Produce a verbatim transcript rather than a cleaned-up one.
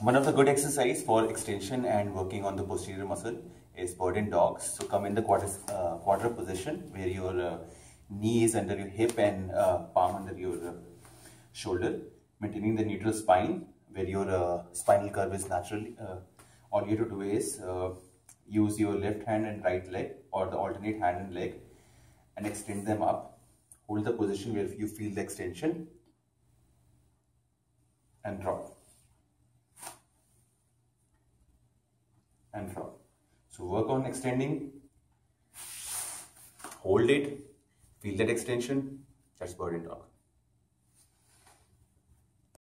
One of the good exercise for extension and working on the posterior muscle is bird in dogs. So come in the quarter, uh, quarter position where your uh, knee is under your hip and uh, palm under your uh, shoulder, maintaining the neutral spine where your uh, spinal curve is natural. Uh, all you have to do is uh, use your left hand and right leg, or the alternate hand and leg, and extend them up. Hold the position where you feel the extension and drop. And drop. So work on extending, hold it, feel that extension. That's bird in dog.